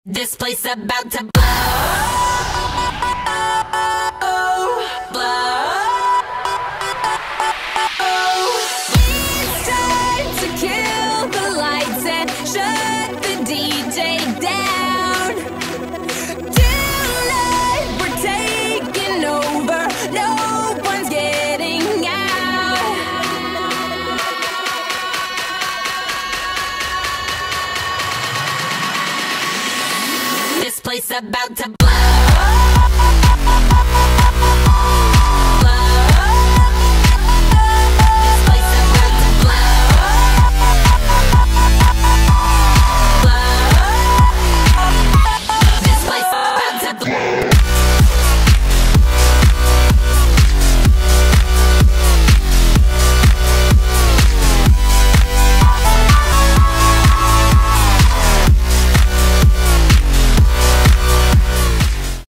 This place about to blow. It's time to kill the lights and shut the DJ down. Tonight we're taking over. No one's getting out. This place about to blow.